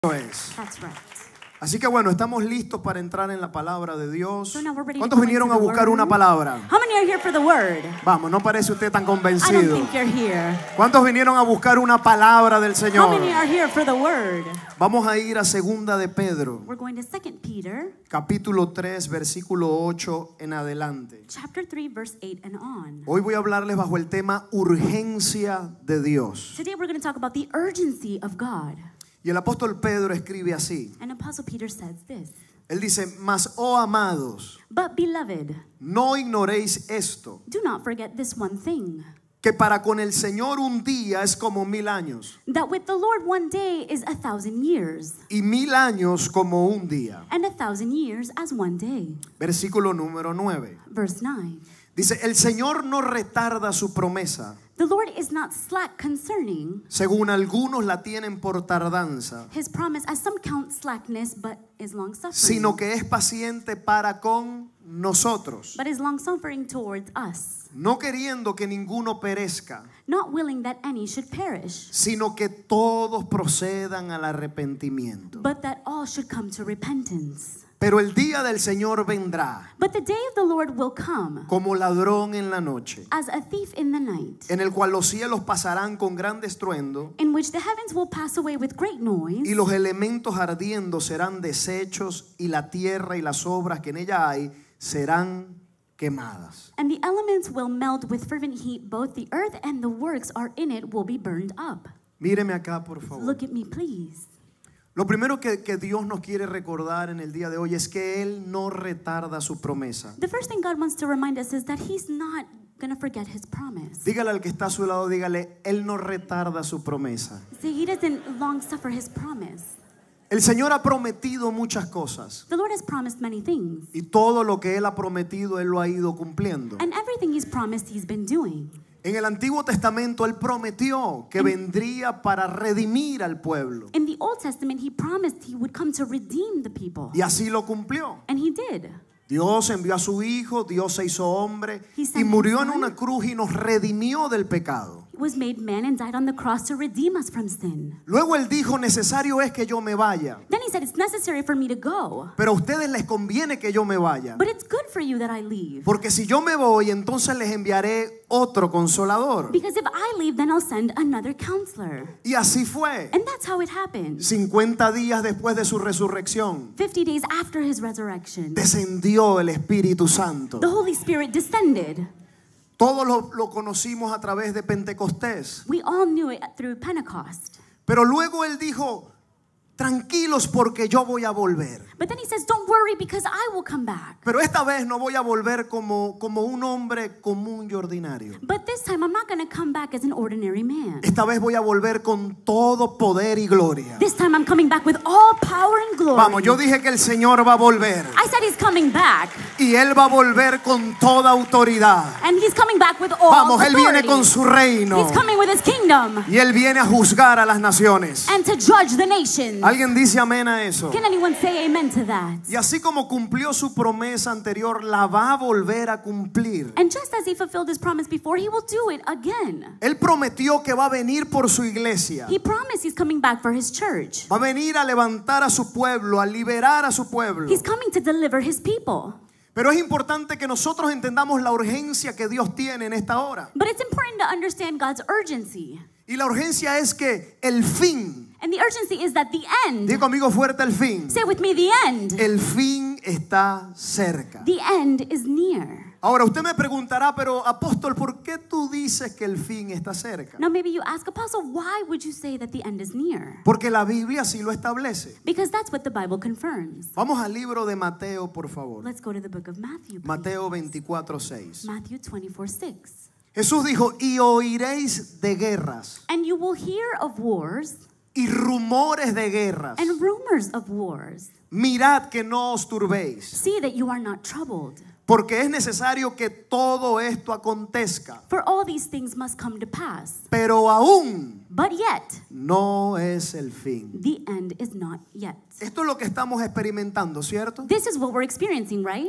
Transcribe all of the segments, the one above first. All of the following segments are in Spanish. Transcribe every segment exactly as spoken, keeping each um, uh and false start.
Es. That's right. Así que bueno, estamos listos para entrar en la palabra de Dios. So now we're ready to ¿Cuántos go vinieron into a the buscar word? una palabra? How many are here for the word? Vamos, no parece usted tan I don't convencido. think you're here. ¿Cuántos vinieron a buscar una palabra del How Señor? many are here for the word? Vamos a ir a Segunda de Pedro, We're going to Second Peter, capítulo tres, versículo ocho en adelante. chapter three, verse eight and on. Hoy voy a hablarles bajo el tema urgencia de Dios. Today we're going to talk about the urgency of God. Y el apóstol Pedro escribe así. And Apostle Peter says this: Él dice, mas, oh amados, But beloved, no ignoréis esto, do not forget this one thing, que para con el Señor un día es como mil años, that with the Lord one day is a thousand years, y mil años como un día. and a thousand years as one day. Versículo número nueve. Verse nine. Dice, el Señor no retarda su promesa, The Lord is not slack concerning según algunos la tienen por tardanza, his promise, as some count slackness, but is long suffering. sino que es paciente para con nosotros, But is long suffering towards us, no queriendo que ninguno perezca, not willing that any should perish, sino que todos procedan al arrepentimiento. but that all should come to repentance. Pero el día del Señor vendrá But the day of the Lord will come como ladrón en la noche, as a thief in the night, en el cual los cielos pasarán con gran estruendo, in which the heavens will pass away with great noise, y los elementos ardiendo serán deshechos, y la tierra y las obras que en ella hay serán quemadas. and the elements will melt with fervent heat. Both the earth and the works are in it will be burned up. Míreme acá, por favor. Look at me, please. Lo primero que, que Dios nos quiere recordar en el día de hoy es que Él no retarda su promesa. The first thing God wants to remind us is that He's not going to forget His promise. Dígale al que está a su lado, dígale, Él no retarda su promesa. See, He doesn't long suffer His promise. El Señor ha prometido muchas cosas, The Lord has promised many things, y todo lo que Él ha prometido, Él lo ha ido cumpliendo. and everything He's promised He's been doing. En el Antiguo Testamento Él prometió que vendría para redimir al pueblo, In the Old Testament, He promised He would come to redeem the people, y así lo cumplió. and He did. Dios envió a su Hijo, Dios se hizo hombre He y sent murió his en son. una cruz y nos redimió del pecado. He was made man and died on the cross to redeem us from sin. Luego Él dijo, necesario es que yo me vaya, Then He said, it's necessary for me to go, pero a ustedes les conviene que yo me vaya, but it's good for you that I leave. porque si yo me voy, entonces les enviaré otro consolador. Because if I leave, then I'll send another counselor. Y así fue. And that's how it happened. cincuenta días después de su resurrección, fifty days after His resurrection, descendió el Espíritu Santo. the Holy Spirit descended. Todos lo, lo conocimos a través de Pentecostés. We all knew it through Pentecost. Pero luego Él dijo, tranquilos porque yo voy a volver. But then He says, don't worry because I will come back. Pero esta vez no voy a volver como, como un hombre común y ordinario. But this time I'm not going to come back as an ordinary man. Esta vez voy a volver con todo poder y gloria. This time I'm coming back with all power and glory. Vamos, yo dije que el Señor va a volver. I said He's coming back. Y Él va a volver con toda autoridad. And He's coming back with all Vamos, Él viene authority. con su reino. He's coming with His kingdom Y Él viene a juzgar a las naciones. and to judge the nations. ¿Alguien dice amén a eso? Can anyone say amen to that? Y así como cumplió su promesa anterior, la va a volver a cumplir. And just as He fulfilled His promise before, He will do it again. Él prometió que va a venir por su iglesia. He promised He's coming back for His church. Va a venir a levantar a su pueblo, a liberar a su pueblo. He's coming to deliver His people. Pero es importante que nosotros entendamos la urgencia que Dios tiene en esta hora. But it's important to understand God's urgency. Y la urgencia es que el fin, And the urgency is that the end, diga conmigo fuerte el fin, say with me, the end, el fin está cerca. the end is near. Ahora usted me preguntará, pero apóstol, ¿por qué tú dices que el fin está cerca? Now maybe you ask, Apostle, why would you say that the end is near? Porque la Biblia así lo establece. Because that's what the Bible confirms. Vamos al libro de Mateo, por favor. Let's go to the book of Matthew. please. Mateo veinticuatro, seis. Matthew twenty-four, six. Jesús dijo, y oiréis de guerras And you will hear of wars y rumores de guerras. and rumors of wars. Mirad que no os turbéis, See that you are not troubled. porque es necesario que todo esto acontezca, For all these things must come to pass. pero aún But yet, no es el fin. the end is not yet. Esto es lo que estamos experimentando, ¿cierto? This is what we're experiencing, right?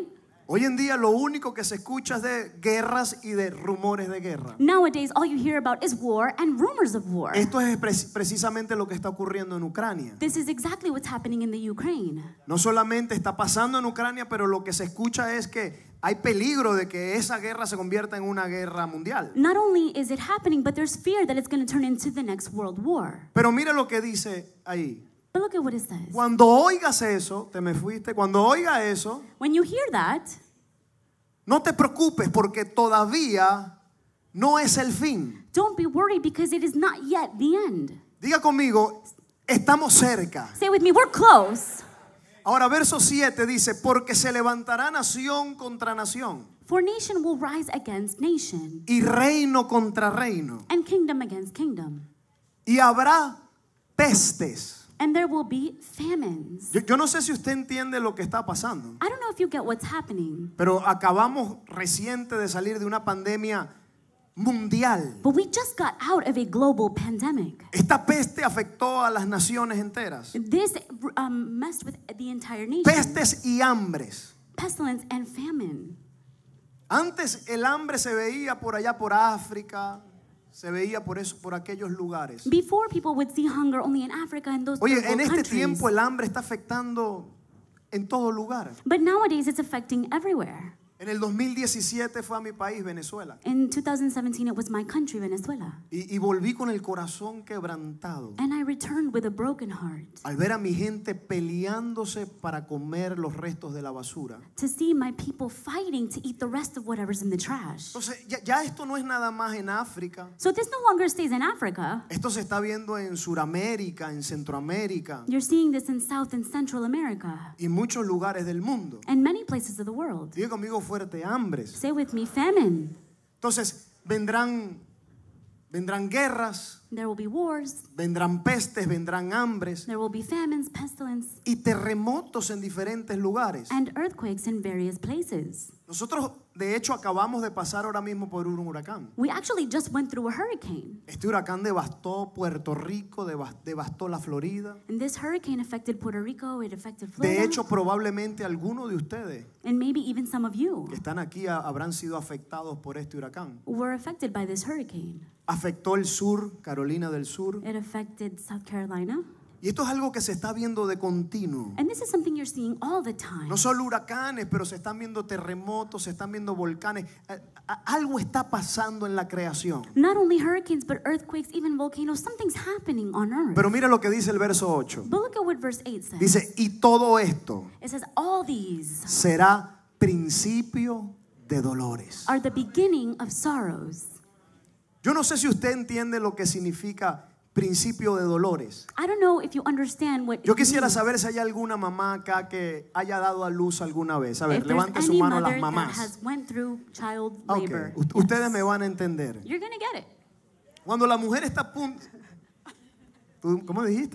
Hoy en día lo único que se escucha es de guerras y de rumores de guerra. Nowadays, all you hear about is war and rumors of war. Esto es pre- precisamente lo que está ocurriendo en Ucrania. This is exactly what's happening in the Ukraine. No solamente está pasando en Ucrania, pero lo que se escucha es que hay peligro de que esa guerra se convierta en una guerra mundial. Not only is it happening, but there's fear that it's going to turn into the next world war. Pero mira lo que dice ahí. But look at what it says. Cuando oigas eso, te me fuiste, cuando oiga eso, When you hear that, no te preocupes porque todavía no es el fin. don't be worried because it is not yet the end. Diga conmigo, estamos cerca. Say with me, we're close. Ahora, verso siete dice, porque se levantará nación contra nación For nation will rise against nation, y reino contra reino. and kingdom against kingdom. Y habrá pestes. And there will be famines. Yo, yo no sé si usted entiende lo que está pasando, I don't know if you get what's happening, pero acabamos reciente de salir de una pandemia mundial. but we just got out of a global pandemic. Esta peste afectó a las naciones enteras. This um, messed with the entire nation. Pestes y hambres. Pestilence and famine. Antes el hambre se veía por allá por África, se veía por eso, por aquellos lugares. Before, people would see hunger only in Africa and those Oye, third world en este countries. tiempo el hambre está afectando en todo lugar. But nowadays, it's affecting everywhere. En el dos mil diecisiete fue a mi país, Venezuela, In two thousand seventeen, it was my country, Venezuela. y, y volví con el corazón quebrantado And I returned with a broken heart al ver a mi gente peleándose para comer los restos de la basura. to see my people fighting to eat the rest of whatever's in the trash. Entonces, ya, ya esto no es nada más en África. So this no longer stays in Africa. Esto se está viendo en Suramérica, en Centroamérica You're seeing this in South and Central America y en muchos lugares del mundo. and many places of the world. Diga conmigo fuerte, hambres. Say with me, famine. Entonces, vendrán, vendrán guerras, There will be wars. vendrán pestes, vendrán hambres There will be famines, pestilence, y terremotos en diferentes lugares. and earthquakes in various places. Nosotros, de hecho, acabamos de pasar ahora mismo por un huracán. We actually just went through a hurricane. Este huracán devastó Puerto Rico, devas- devastó la Florida. And this hurricane affected Puerto Rico, it affected De Florida, hecho, probablemente algunos de ustedes and maybe even some of you que están aquí a- habrán sido afectados por este huracán. were affected by this hurricane. Afectó el sur, Carolina del Sur. It affected South Carolina. Y esto es algo que se está viendo de continuo. And this is something you're seeing all the time. No solo huracanes, pero se están viendo terremotos, se están viendo volcanes. Eh, a- Algo está pasando en la creación. Not only hurricanes, but earthquakes, even volcanoes. Something's happening on earth. Pero mira lo que dice el verso ocho. But look at what verse eight says. Dice, y todo esto It says, all these será principio de dolores. are the beginning of sorrows. Yo no sé si usted entiende lo que significa principio de dolores. I don't know if you understand what Yo it quisiera means. saber si hay alguna mamá acá que haya dado a luz alguna vez. A ver, If there's levante su any mano mother las that mamás. has went through child Ok, labor, u- yes. ustedes me van a entender. You're gonna get it. Cuando la mujer está a punto... ¿Tú- ¿Cómo dijiste?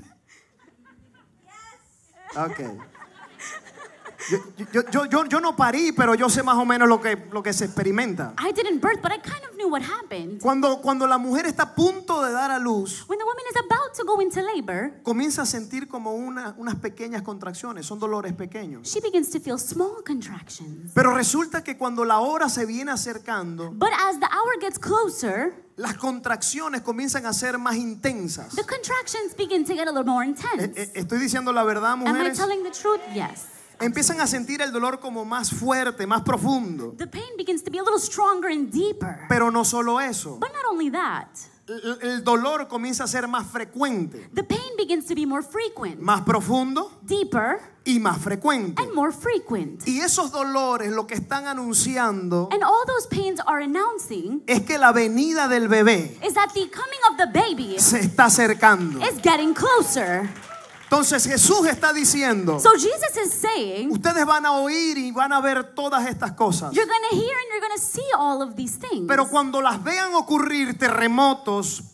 Ok. Yo, yo, yo, yo, yo no parí, pero yo sé más o menos lo que, lo que se experimenta. I didn't birth, but I kind of knew what happened. Cuando, cuando la mujer está a punto de dar a luz, When the woman is about to go into labor, comienza a sentir como una- unas pequeñas contracciones, son dolores pequeños. she begins to feel small contractions. Pero resulta que cuando la hora se viene acercando, But as the hour gets closer, las contracciones comienzan a ser más intensas. the contractions begin to get a little more Eh, intense. eh, ¿Estoy diciendo la verdad, Am I mujeres? telling the truth? Yes. Empiezan a sentir el dolor como más fuerte, más profundo. The pain begins to be a little stronger and deeper. Pero no solo eso. But not only that, El, el dolor comienza a ser más frecuente, the pain begins to be more frequent, más profundo deeper, y más frecuente. and more frequent. Y esos dolores lo que están anunciando And all those pains are announcing es que la venida del bebé is that the coming of the baby se está acercando. is getting closer. Entonces Jesús está diciendo, So Jesus is saying, ustedes van a oír y van a ver todas estas cosas. you're going to hear and you're going to see all of these things. Pero cuando las vean ocurrir terremotos,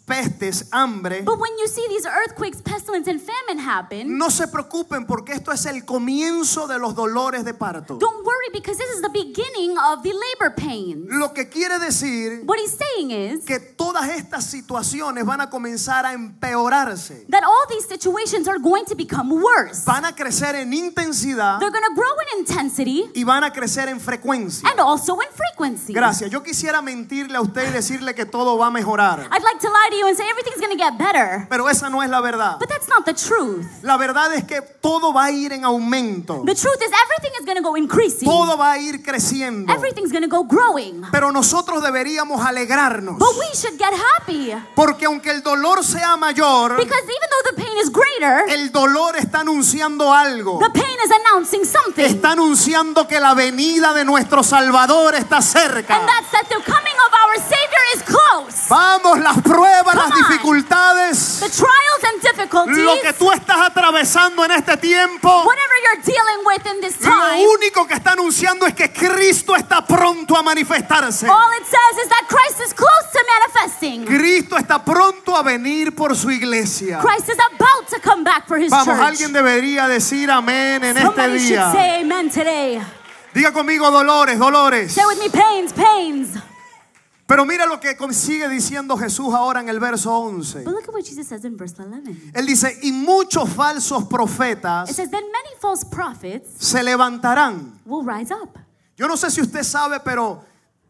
pestes, hambre, But when you see these earthquakes, pestilence, and famine happen, no se preocupen porque esto es el comienzo de los dolores de parto. don't worry because this is the beginning of the labor pains. Lo que quiere decir What he's saying is que todas estas situaciones van a comenzar a empeorarse. that all these situations are going to become worse. Van a crecer en intensidad They're going to grow in intensity y van a crecer en frecuencia. and also in frequency. Gracias. Yo quisiera mentirle a usted y decirle que todo va a mejorar. I'd like to lie to you and say everything's going to get better. Pero esa no es la verdad. But that's not the truth. La verdad es que todo va a ir en aumento. The truth is everything is going to go increasing. Todo va a ir creciendo. Everything's going to go growing. Pero nosotros deberíamos alegrarnos. But we should get happy Porque aunque el dolor sea mayor, because even though the pain is greater, el dolor está anunciando algo. the pain is announcing something. Está anunciando que la venida de nuestro Salvador está cerca. And that's that the coming of our Savior is close. Vamos, las pruebas, las Come on. dificultades, The trials and difficulties, lo que tú estás atravesando en este tiempo, whatever you're dealing with in this lo time, único que está anunciando es que Cristo está pronto a manifestarse. all it says is that Christ is close to manifesting. Cristo está pronto a venir por su iglesia. Christ is about to come back for his Vamos, church. alguien debería decir amén en este Somebody should día. say amen today. Diga conmigo dolores, dolores. Say with me pains, pains. Pero mira lo que sigue diciendo Jesús ahora en el verso once. But look at what Jesus says in verse eleven. Él dice, y muchos falsos profetas It says, then many false prophets se levantarán. will rise up. Yo no sé si usted sabe, pero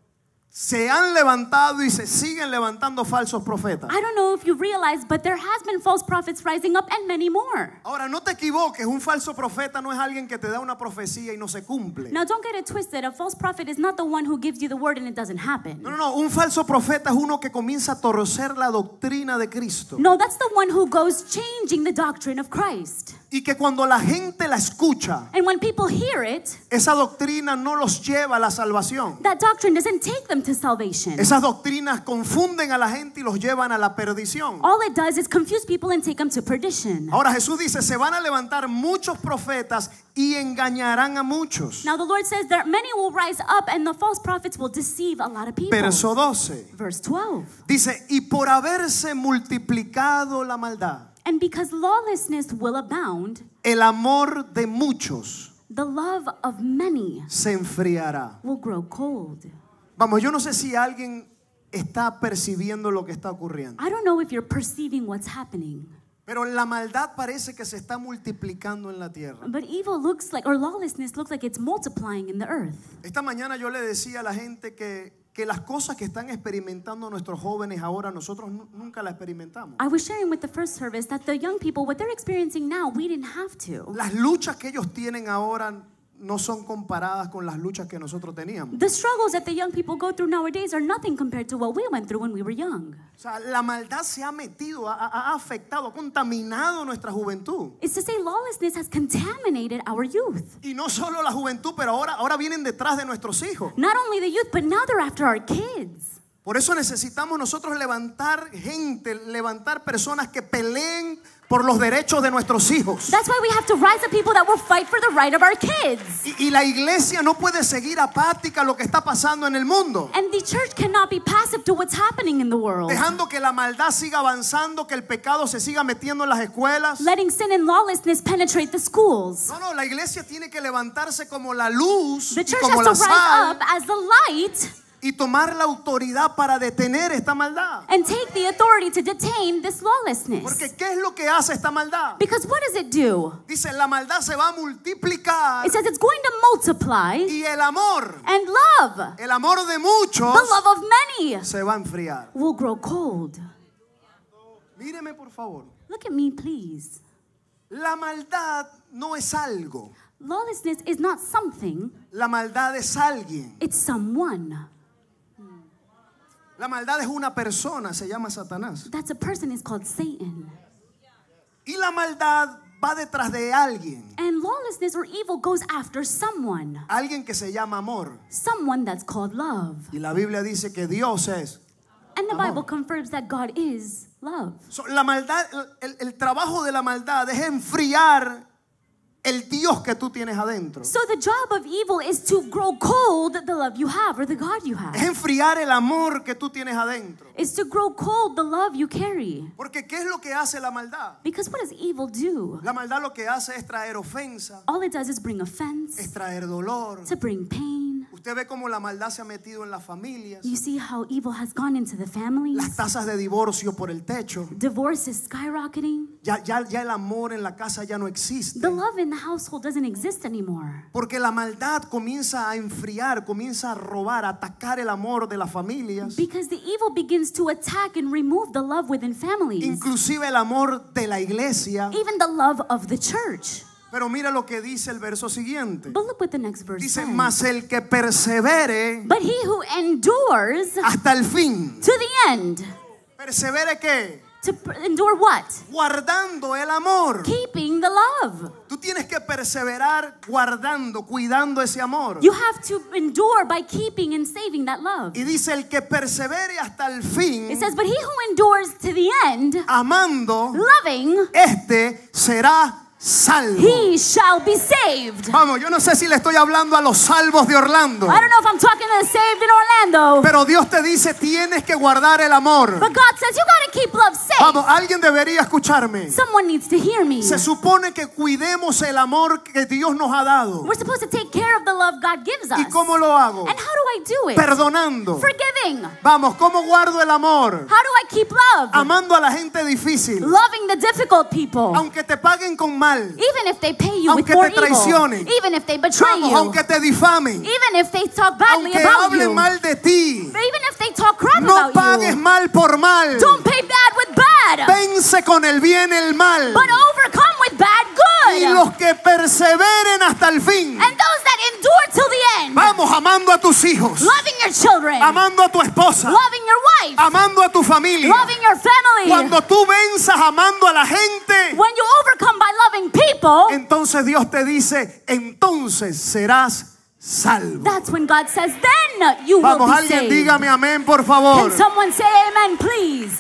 se han levantado y se siguen levantando falsos profetas. I don't know if you realize, but there has been false prophets rising up and many more. Ahora, no te equivoques, un falso profeta no es alguien que te da una profecía y no se cumple. Now don't get it twisted. A false prophet is not the one who gives you the word and it doesn't happen. No, no, no, un falso profeta es uno que comienza a torcer la doctrina de Cristo. No, that's the one who goes changing the doctrine of Christ. Y que cuando la gente la escucha, And when people hear it, esa doctrina no los lleva a la salvación. that doctrine doesn't take them to salvation. Esas doctrinas confunden a la gente y los llevan a la perdición. All it does is confuse people and take them to perdition. Ahora Jesús dice, se van a levantar muchos profetas y engañarán a muchos. Now the Lord says that many will rise up and the false prophets will deceive a lot of people. Verso doce. Verse twelve. Dice, y por haberse multiplicado la maldad, And because lawlessness will abound, el amor de muchos the love of many se enfriará. will grow cold. Vamos, yo no sé si alguien está percibiendo lo que está ocurriendo, I don't know if you're perceiving what's happening, pero la maldad parece que se está multiplicando en la tierra. but evil looks like, or lawlessness looks like it's multiplying in the earth. Esta mañana yo le decía a la gente que, que las cosas que están experimentando nuestros jóvenes ahora, nosotros nu- nunca las experimentamos. I was sharing with the first service that the young people, what they're experiencing now, we didn't have to. Las luchas que ellos tienen ahora no son comparadas con las luchas que nosotros teníamos. The struggles that the young people go through nowadays are nothing compared to what we went through when we were young. O sea, la maldad se ha metido, ha, ha- ha afectado, ha contaminado nuestra juventud. It's to say lawlessness has contaminated our youth. Y no solo la juventud, pero ahora, ahora vienen detrás de nuestros hijos. Not only the youth, but now they're after our kids. Por eso necesitamos nosotros levantar gente, levantar personas que peleen por los derechos de nuestros hijos. That's why we have to rise up people that will fight for the right of our kids. Y, y la iglesia no puede seguir apática a lo que está pasando en el mundo, And the church cannot be passive to what's happening in the world. dejando que la maldad siga avanzando, que el pecado se siga metiendo en las escuelas. Letting sin and lawlessness penetrate the schools. No, no, la iglesia tiene que levantarse como la luz The y church como has la to rise sal up as the light y tomar la autoridad para detener esta maldad. and take the authority to detain this lawlessness. Porque ¿qué es lo que hace esta maldad? Because what does it do? Dice, la maldad se va a multiplicar It says it's going to multiply, y el amor, and love, el amor de muchos, the love of many, se va a enfriar. will grow cold. Míreme por favor. Look at me, please. La maldad no es algo. Lawlessness is not something, La maldad es alguien. it's someone. La maldad es una persona, se llama Satanás. That's a person is called Satan. Y la maldad va detrás de alguien. And lawlessness or evil goes after someone. Alguien que se llama amor. Someone that's called love. Y la Biblia dice que Dios es. And the Amor. Bible confirms that God is love. So, la maldad, el, el trabajo de la maldad es enfriar el Dios que tú tienes adentro. So the job of evil is to grow cold the love you have or the God you have. Es enfriar el amor que tú tienes adentro. It's to grow cold the love you carry. Porque ¿qué es lo que hace la maldad? Because what does evil do? La maldad lo que hace es traer ofensa, All it does is bring offense, es traer dolor. to bring pain. Usted ve cómo la maldad se ha metido en las familias. You see how evil has gone into the families. Las tasas de divorcio por el techo. Divorce is skyrocketing. Ya, ya, ya el amor en la casa ya no existe. The love in the household doesn't exist anymore. Porque la maldad comienza a enfriar, comienza a robar, a atacar el amor de las familias. Because the evil begins to attack and remove the love within families. Inclusive el amor de la iglesia. Even the love of the church. Pero mira lo que dice el verso siguiente. But look what the next verse Dice, says. mas el que persevere But he who endures hasta el fin. to the end. ¿Persevere qué? To pr- endure what? Guardando el amor. Keeping the love. Tú tienes que perseverar guardando, cuidando ese amor. You have to endure by keeping and saving that love. Y dice, el que persevere hasta el fin, It says, but he who endures to the end, amando, loving, este será salvo. he shall be saved. Vamos, yo no sé si le estoy hablando a los salvos de Orlando, I don't know if I'm talking to the saved in Orlando, pero Dios te dice, tienes que guardar el amor. but God says you got to keep love safe. Vamos, alguien debería escucharme. Someone needs to hear me. Se supone que cuidemos el amor que Dios nos ha dado. We're supposed to take care of the love God gives us. ¿Y cómo lo hago? And how do I do it? Perdonando. Forgiving. Vamos, ¿cómo guardo el amor? How do I keep love? Amando a la gente difícil. Loving the difficult people. Aunque te paguen con mal. Even if they pay you with Aunque more te traicionen. evil. Even if they betray Vamos, you. aunque te difamen. Even if they talk badly Aunque about hablen you. mal de ti. Even if they talk crap No about pagues you. mal por mal. Don't pay bad with bad. Vence con el bien el mal. But overcome with bad Y good. los que perseveren hasta el fin. And those that endure till the end. Vamos, amando a tus hijos. Loving your children. Amando a tu esposa. Loving your wife. Amando a tu familia. Loving your family. Cuando tú venzas amando a la gente, When you overcome by loving people, entonces Dios te dice, entonces serás salvo. that's when God says, then you will Vamos, be alguien saved. dígame amén, por favor. Can someone say amen, please?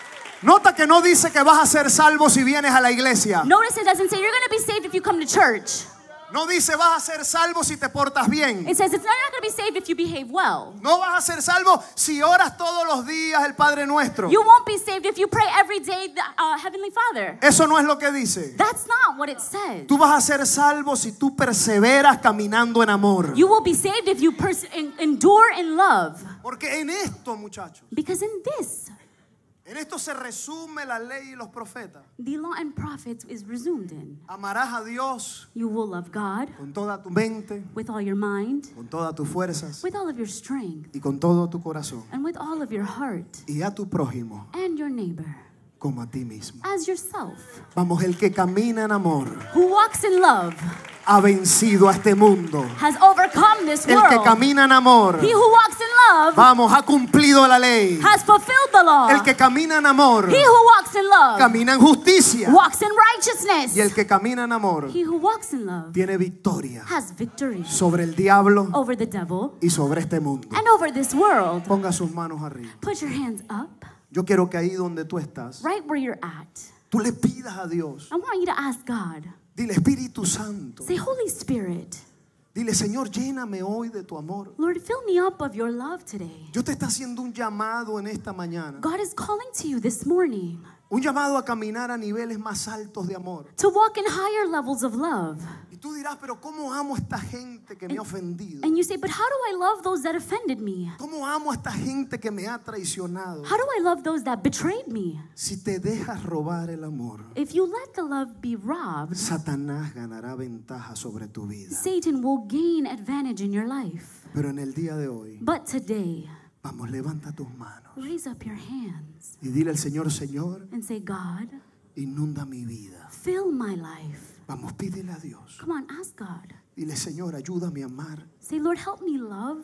Nota que no dice que vas a ser salvo si vienes a la iglesia. Notice it doesn't say you're going to be saved if you come to church. No dice vas a ser salvo si te portas bien. It says it's not, you're not going to be saved if you behave well. No vas a ser salvo si oras todos los días el Padre Nuestro. You won't be saved if you pray every day the uh, Heavenly Father. Eso no es lo que dice. That's not what it says. Tú vas a ser salvo si tú perseveras caminando en amor. You will be saved if you pers- en- endure in love. Porque en esto, muchachos, Because in this, en esto se resume la ley y los profetas. the law and prophets is resumed in. Amarás a Dios You will love God con toda tu mente, with all your mind, con todas tus fuerzas with all of your strength, y con todo tu corazón. and with all of your heart, Y a tu prójimo and your neighbor como a ti mismo. as yourself. Vamos, el que camina en amor Who walks in love ha vencido a este mundo. has overcome this El que world. camina en amor, He who walks in love vamos, ha cumplido la ley. has fulfilled the law. El que camina en amor, He who walks in love camina en justicia. walks in righteousness. Y el que camina en amor He who walks in love tiene victoria has victory sobre el diablo over the devil y sobre este mundo. and over this world. Ponga sus manos arriba. Put your hands up Yo quiero que ahí donde tú estás, right where you're at. tú le pidas a Dios. I want you to ask God. Dile, Espíritu Santo. Say, Holy Spirit, Dile, Señor, lléname hoy de tu amor. Lord, fill me up of your love today. Dios te está haciendo un llamado en esta mañana. God is calling to you this morning Un llamado a caminar a niveles más altos de amor. to walk in higher levels of love. Y tú dirás, pero ¿cómo amo a esta gente que me ha ofendido? And you say, but how do I love those that offended me? ¿Cómo amo a esta gente que me ha traicionado? How do I love those that betrayed me? Si te dejas robar el amor, If you let the love be robbed, Satanás ganará ventaja sobre tu vida. Satan will gain advantage in your life. Pero en el día de hoy, But today, vamos, levanta tus manos raise up your hands y dile al Señor, Señor, and say, God, inunda mi vida. fill my life. Vamos, pídele a Dios. Come on, ask God. Dile, Señor, ayúdame a amar Say, Lord, help me love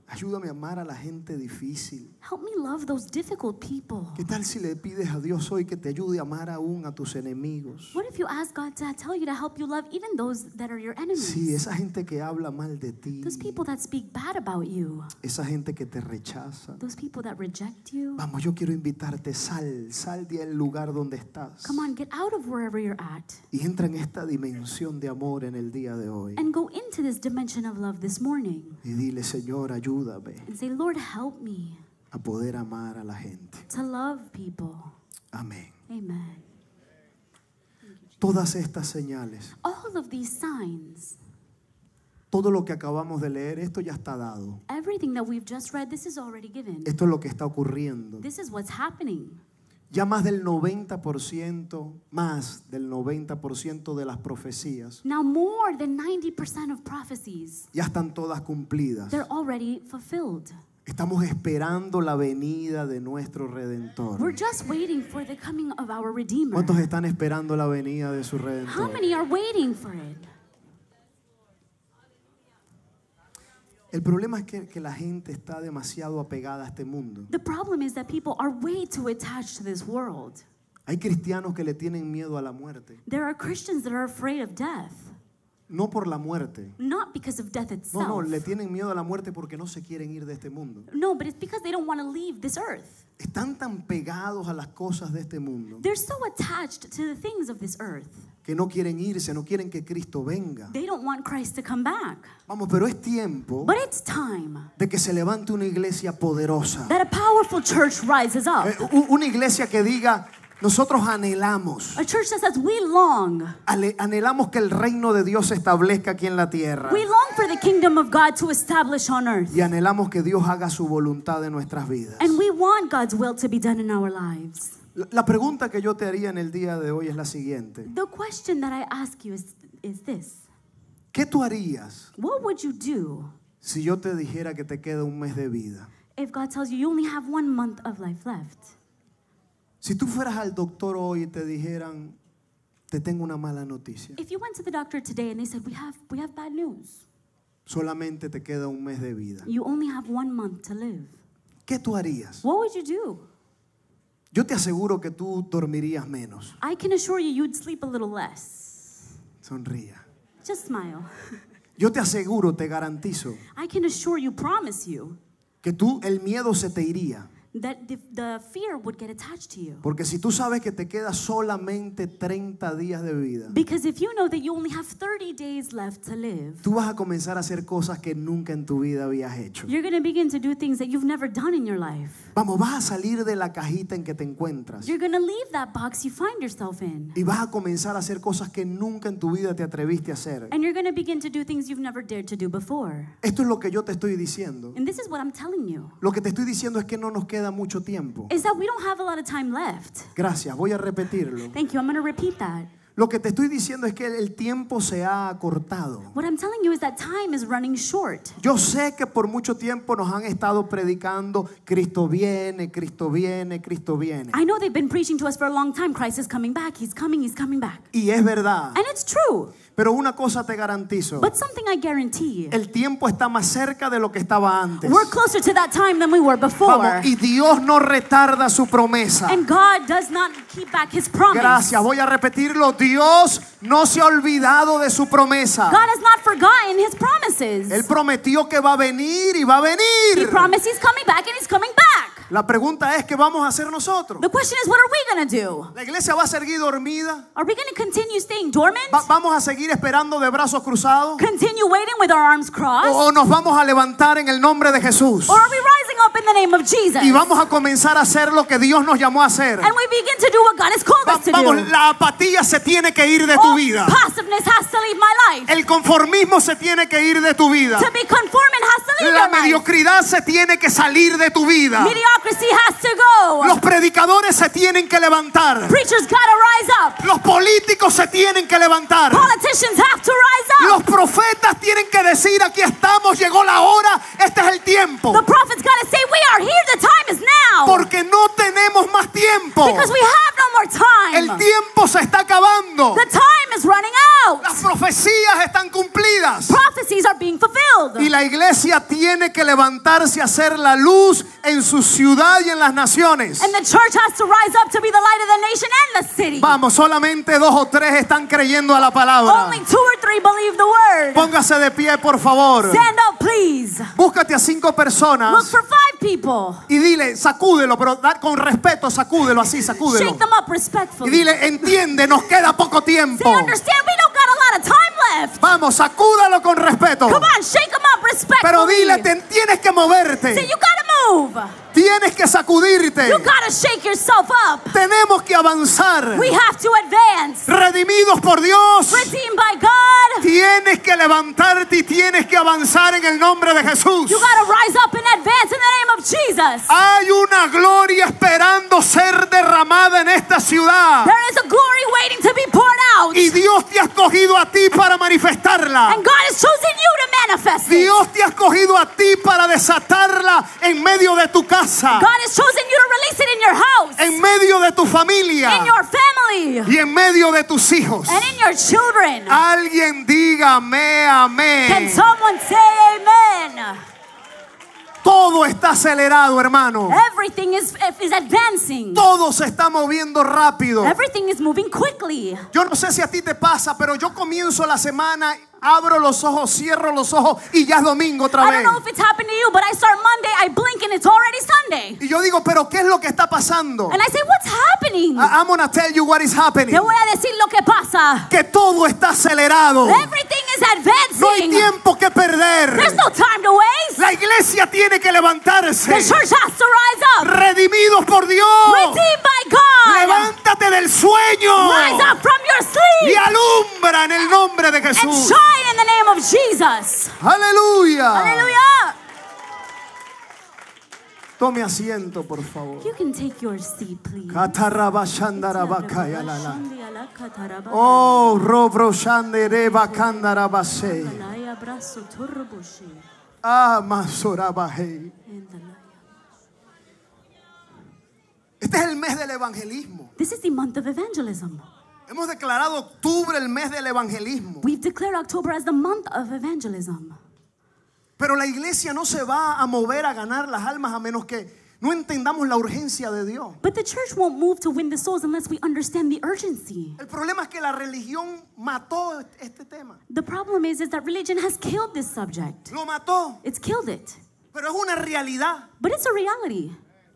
Ayúdame a amar a la gente difícil. Help me love those difficult people. ¿Qué tal si le pides a Dios hoy que te ayude a amar aún a tus enemigos? What if you ask God to tell you to help you love even those that are your enemies? Sí, esa gente que habla mal de ti, Those people that speak bad about you. esa gente que te rechaza. Those people that reject you. Vamos, yo quiero invitarte, sal, sal del lugar donde estás Come on, get out of wherever you're at y entra en esta dimensión de amor en el día de hoy. and go into this dimension of love this morning Y dile, Señor, ayúdame and say, Lord, help me a poder amar a la gente. to love people. Amén. Amen. Todas estas señales, All of these signs, todo lo que acabamos de leer, esto ya está dado. everything that we've just read, this is already given. Esto es lo que está ocurriendo. This is what's happening. Ya más del noventa por ciento, más del noventa por ciento de las profecías Now more than ninety percent of prophecies, ya están todas cumplidas. they're already fulfilled. Estamos esperando la venida de nuestro Redentor. We're just waiting for the coming of our Redeemer. ¿Cuántos están esperando la venida de su How Redentor? many are waiting for it? El problema es que, que la gente está demasiado apegada a este mundo. The problem is that people are way too attached to this world. Hay cristianos que le tienen miedo a la muerte. There are Christians that are afraid of death, No por la muerte. not because of death No, itself. no, le tienen miedo a la muerte porque no se quieren ir de este mundo. No, but it's because they don't want to leave this earth. Están tan pegados a las cosas de este mundo They're so attached to the things of this earth. que no quieren irse, no quieren que Cristo venga. They don't want Christ to come back. Vamos, pero es tiempo But it's time de que se levante una iglesia poderosa. that a powerful church rises up. Eh, u- Una iglesia que diga, nosotros anhelamos, A church that says, we long. ale- anhelamos que el reino de Dios se establezca aquí en la tierra. We long for the kingdom of God to establish on earth. Y anhelamos que Dios haga su voluntad en nuestras vidas. And we want God's will to be done in our lives. La- La pregunta que yo te haría en el día de hoy es la siguiente. The question that I ask you is, is this. ¿Qué tú harías What would you do si yo te dijera que te queda un mes de vida? if God tells you you only have one month of life left? Si tú fueras al doctor hoy y te dijeran, te tengo una mala noticia, If you went to the doctor today and they said, we have, we have bad news. solamente te queda un mes de vida, You only have one month to live. ¿qué tú harías? What would you do? Yo te aseguro que tú dormirías menos. I can assure you you'd sleep a little less. Sonría. Just smile. Yo te aseguro, te garantizo, I can assure you, promise you, que tú, el miedo se te iría. that the, the fear would get attached to you. Porque si tú sabes que te queda solamente treinta días de vida, Because if you know that you only have thirty days left to live, tú vas a comenzar a hacer cosas que nunca en tu vida habías hecho. you're going to begin to do things that you've never done in your life. Vamos, vas a salir de la cajita en que te encuentras You're going to leave that box you find yourself in. y vas a comenzar a hacer cosas que nunca en tu vida te atreviste a hacer. And you're going to begin to do things you've never dared to do before. Esto es lo que yo te estoy diciendo. And this is what I'm telling you, Lo que te estoy diciendo es que no nos queda mucho tiempo. is that we don't have a lot of time left. Gracias, voy a repetirlo. Thank you. I'm going to repeat that. Lo que te estoy diciendo es que el tiempo se ha acortado. What I'm telling you is that time is running short. Yo sé que por mucho tiempo nos han estado predicando, Cristo viene, Cristo viene, Cristo viene. I know they've been preaching to us for a long time. Christ is coming back. He's coming. He's coming back. Y es verdad. And it's true. Pero una cosa te garantizo. But something I guarantee, El tiempo está más cerca de lo que estaba antes. we're closer to that time than we were before. Vamos, y Dios no retarda su promesa. And God does not keep back His promise. Gracias, voy a repetirlo. Dios no se ha olvidado de su promesa. God has not forgotten His promises. Él prometió que va a venir y va a He venir. promised He's coming back and He's coming back. La pregunta es, ¿qué vamos a hacer nosotros? The question is, what are we going to do? ¿La iglesia va a seguir dormida? Are we going to continue staying dormant? Va- ¿Vamos a seguir esperando de brazos cruzados? Continue waiting with our arms crossed? ¿O, o nos vamos a levantar en el nombre de Jesús? Or are we rising up in the name of Jesus? Y vamos a comenzar a hacer lo que Dios nos llamó a hacer. And we begin to do what God has called Va- us to vamos, do. la apatía se tiene que ir de tu All vida. passiveness has to leave my life. El conformismo se tiene que ir de tu vida. To be conformant has to leave La your life. mediocridad se tiene que salir de tu vida. Mediocrity has to go. Los predicadores se tienen que levantar. Preachers gotta rise up. Los políticos se tienen que levantar. Politicians have to rise Los up. profetas tienen que decir, aquí estamos, llegó la hora, este es el tiempo. The prophets got to say, we are here, the time is now. Porque no tenemos más tiempo. Because we have no more time. El tiempo se está acabando. The time is running out. Las profecías están cumplidas. Prophecies are being fulfilled. Y la iglesia tiene que levantarse a hacer la luz en su ciudad y en las naciones. And the church has to rise up to be the light of the nation and the city. Vamos, solamente dos o tres están creyendo a la palabra. Only two or three believe the word. Póngase de pie, por favor. Stand up, please. Búscate a cinco Look personas for five people. y dile, sacúdelo, pero da- con respeto, sacúdelo así, sacúdelo. Shake them up Y respectfully. dile, entiende, nos queda poco tiempo. Say, understand, we don't got a lot of time left. Vamos, sacúdalo con respeto. Come on, shake them up respectfully. Pero dile, te, tienes que Say, moverte. you gotta move. Tienes que sacudirte. You gotta shake yourself up. Tenemos que avanzar. We have to advance. Redimidos por Dios. Redeemed by God. Tienes que levantarte y tienes que avanzar en el nombre de Jesús. You gotta rise up and advance in the name of Jesus. Hay una gloria esperando ser derramada en esta ciudad. There is a glory waiting to be poured out. Y Dios te ha escogido a ti para manifestarla. And God has chosen you to manifest it. Dios te ha escogido a ti para desatarla en medio de tu casa, God has chosen you to release it in your house, en medio de tu familia in your family, y en medio de tus hijos. and in your children. Alguien diga amén, Can amén. someone say amen? Todo está acelerado, hermano. Everything is, is advancing. Todo se está moviendo rápido. Everything is moving quickly. Yo no sé si a ti te pasa, pero yo comienzo la semana, abro los ojos, cierro los ojos y ya es domingo otra I vez. don't know if it's happened to you, but I start Monday, I blink and it's already Sunday. Y yo digo, pero ¿qué es lo que está pasando? And I say, what's happening? I- I'm gonna tell you what is happening. Te voy a decir lo que pasa. Que todo está acelerado. Everything is No hay advancing. tiempo que perder. There's no time to waste. La iglesia tiene que levantarse. The church has to rise up. Redimidos por Dios. Redeemed by God. Levántate del sueño Rise up from your y sleep alumbra en el nombre de and Jesús. shine in the name of Jesus. Aleluya. Hallelujah. Tome asiento, por favor. You can take your seat, please. Katarabashandarabakayalala. Oh, Robroshanderebakandarabashi. Ah, Masorabaje. Este es el mes del evangelismo. This is the month of evangelism. Hemos declarado octubre el mes del evangelismo. We've declared October as the month of evangelism. Pero la iglesia no se va a mover a ganar las almas a menos que no entendamos la urgencia de Dios. But the church won't move to win the souls unless we understand the urgency. El problema es que la religión mató este tema. The problem is, is that religion has killed this subject. Lo mató. It's killed it. Pero es una realidad. But it's a reality.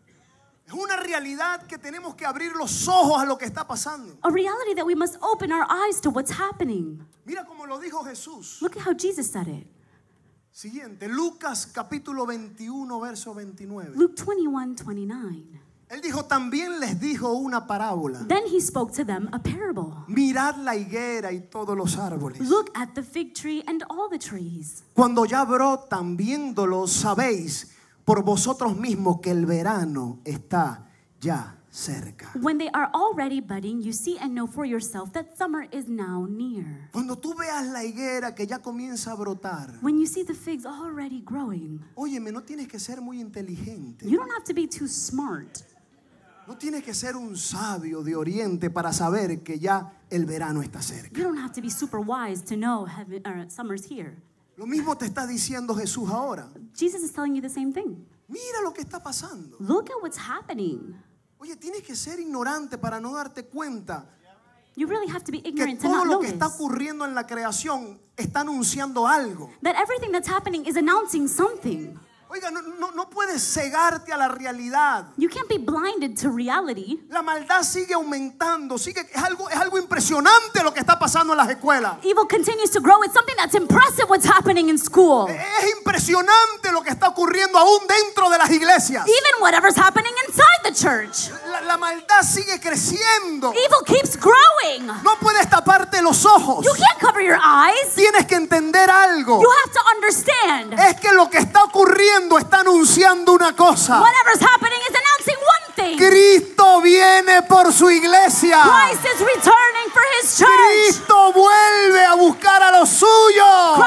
Es una realidad que tenemos que abrir los ojos a lo que está pasando. A reality that we must open our eyes to what's happening. Mira como lo dijo Jesús. Look at how Jesus said it. Siguiente, Lucas capítulo veintiuno, verso veintinueve. Luke twenty-one, twenty-nine. Él dijo, también les dijo una parábola. Then he spoke to them a parable. Mirad la higuera y todos los árboles. Look at the fig tree and all the trees. Cuando ya brotan, viéndolo, sabéis por vosotros mismos que el verano está ya cerca. When they are already budding, you see and know for yourself that summer is now near. Cuando tú veas la higuera que ya comienza a brotar, When you see the figs already growing, óyeme, no tienes que ser muy inteligente. you don't have to be too smart. No tienes que ser un sabio de Oriente para saber que ya el verano está cerca. You don't have to be super wise to know heaven, or summer's here. Lo mismo te está diciendo Jesús ahora. Jesus is telling you the same thing. Mira lo que está pasando. Look at what's happening. Oye, tienes que ser ignorante para no darte cuenta You really have to be que ignorant to todo not lo que está notice ocurriendo en la creación está anunciando algo. that everything that's happening is announcing something. Oiga, no, no, no puedes cegarte a la realidad. You can't be blinded to reality. La maldad sigue aumentando, sigue, es algo, es algo impresionante lo que está pasando en las escuelas. Evil continues to grow. It's something that's impressive what's happening in school. Es impresionante lo que está ocurriendo aún dentro de las iglesias. Even whatever's happening inside the church. La, la maldad sigue creciendo. Evil keeps growing. No puedes taparte los ojos. You can't cover your eyes. Tienes que entender algo. You have to understand. Es que lo que está ocurriendo está anunciando una cosa. Whatever's happening is announcing one thing. Cristo viene por su iglesia. Christ is returning for his church. Cristo vuelve a buscar a los suyos.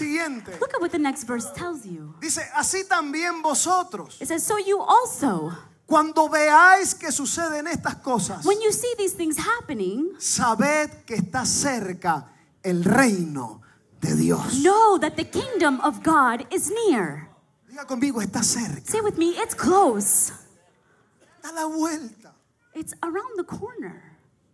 siguiente. Look at what the next verse tells you. Dice, así también vosotros, It says, so you also, cuando veáis que suceden estas cosas, when you see these things happening, sabed que está cerca el reino de Dios. know that the kingdom of God is near. Diga conmigo, está cerca. Say with me, it's close. Da la vuelta. It's around the corner.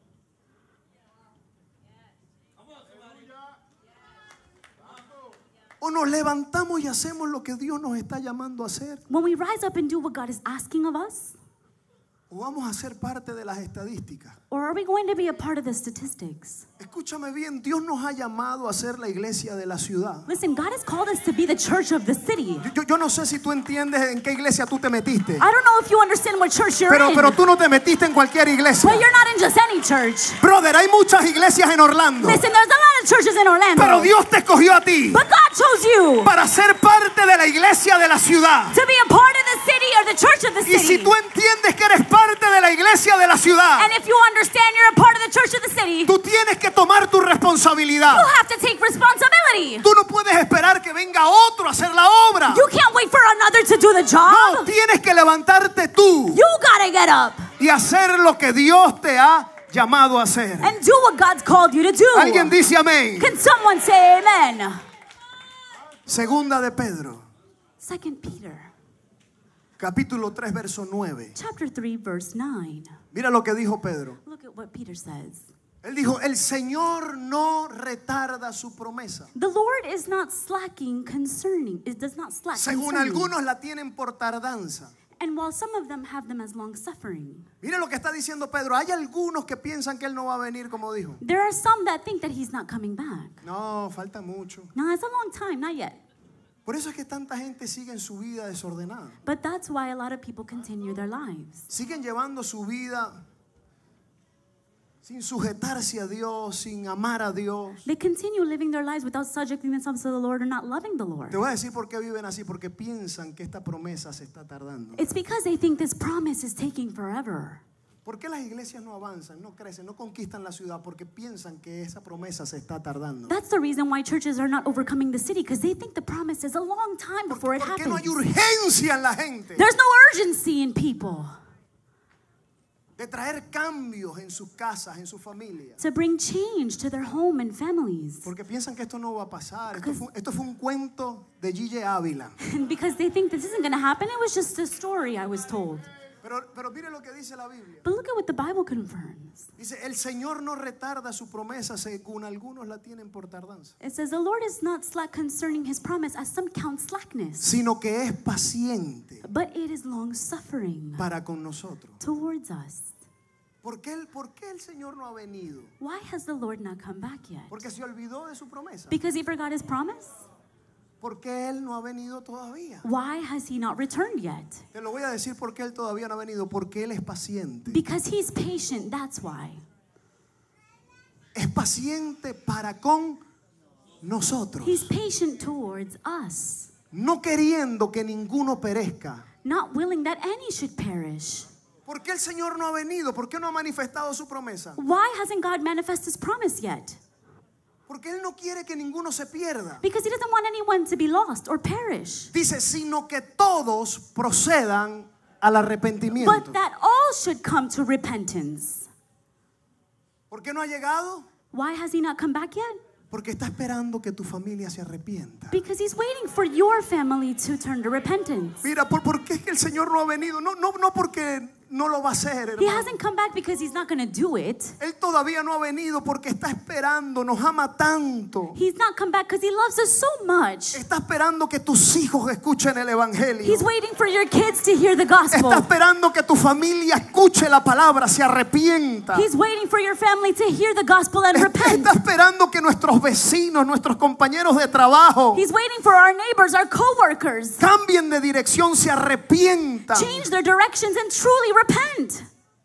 O nos levantamos y hacemos lo que Dios nos está llamando a hacer. When we rise up and do what God is asking of us, O vamos a ser parte de las estadísticas. or are we going to be a part of the statistics? Escúchame bien, Dios nos ha llamado a ser la iglesia de la ciudad. Listen, God has called us to be the church of the city. Yo, yo no sé si tú entiendes en qué iglesia tú te metiste. I don't know if you understand what church you're Pero, in, pero tú no te metiste en cualquier iglesia. but you're not in just any church. Brother, hay muchas iglesias en Orlando. Listen, there's a lot of churches in Orlando, Pero Dios te escogió a ti but God chose you para ser parte de la iglesia de la ciudad. to be a part of the city or the church of the Y si city. tú entiendes que eres parte de la iglesia de la ciudad, And if you understand you're a part of the church of the city, tú tienes que tomar tu responsabilidad. you have to take responsibility. Tú no puedes esperar que venga otro a hacer la obra. You can't wait for another to do the No, job. tienes que levantarte tú You gotta get up y hacer lo que Dios te ha llamado a hacer. and do what God's called you to do. Alguien dice amén. Can someone say amen? Segunda de Pedro, Second Peter, capítulo tres, verso nueve. chapter three, verse nine. Mira lo que dijo Pedro. Look at what Peter says. Él dijo, el Señor no retarda su promesa. The Lord is not slacking concerning, it does not slack Según concerning. algunos la tienen por tardanza. And while some of them have them as long suffering, Mira lo que está diciendo Pedro. Hay algunos que piensan que Él no va a venir como dijo. there are some that think that he's not coming back. No, falta mucho. No, it's a long time, not yet. Por eso es que tanta gente sigue en su vida desordenada. But that's why a lot of people continue their lives. Siguen llevando su vida sin sujetarse a Dios, sin amar a Dios. They continue living their lives without subjecting themselves to the Lord or not loving the Lord. Te voy a decir por qué viven así, porque piensan que esta promesa se está tardando. It's because they think this promise is taking forever. ¿Por qué las iglesias no avanzan, no crecen, no conquistan la ciudad? Porque piensan que esa promesa se está tardando. That's the reason why churches are not overcoming the city, because they think the promise is a long time before it ¿Por qué no hay happens. urgencia en la gente There's no urgency in people de traer cambios en sus casas, en sus familias? to bring change to their home and families? Porque piensan que esto no va a pasar. Esto fue, esto fue un cuento de Gille Ávila. And because they think this isn't going to happen, it was just a story I was told. Pero, pero mire lo que dice la Biblia. But look at what the Bible confirms. Dice, el Señor no retarda su promesa según algunos la tienen por tardanza, It says, the Lord is not slack concerning his promise, as some count slackness, sino que es paciente but it is long suffering para con nosotros. towards us. ¿Por qué, el, ¿Por qué el Señor no ha venido? Why has the Lord not come back yet? Porque se olvidó de su promesa. Because he forgot his promise? ¿Por qué Él no ha venido todavía? Why has he not returned yet? Te lo voy a decir por qué Él todavía no ha venido. Porque Él es paciente. Because he's patient, that's why. Es paciente para con nosotros. He's patient towards us, No queriendo que ninguno perezca. not willing that any should perish. ¿Por qué el Señor no ha venido? ¿Por qué no ha manifestado su promesa? Why hasn't God manifested his promise yet? Porque Él no quiere que ninguno se pierda. Because he doesn't want anyone to be lost or perish, Dice, sino que todos procedan al arrepentimiento. but that all should come to repentance. ¿Por qué no ha llegado? Why has he not come back yet? Porque está esperando que tu familia se arrepienta. Because he's waiting for your family to turn to repentance. Mira, ¿por, por qué es que el Señor no ha venido? No, no, no porque no lo va a hacer, He hermano. hasn't come back because he's not going to do it. Él todavía no ha venido porque está esperando, nos ama tanto. He's not come back because he loves us so much. Está esperando que tus hijos escuchen el evangelio. He's waiting for your kids to hear the gospel. Está esperando que tu familia escuche la palabra, se arrepienta. He's waiting for your family to hear the gospel and repent. Está esperando que nuestros vecinos, nuestros compañeros de trabajo He's waiting for our neighbors, our co-workers, cambien de dirección, se arrepientan. change their directions and truly repent.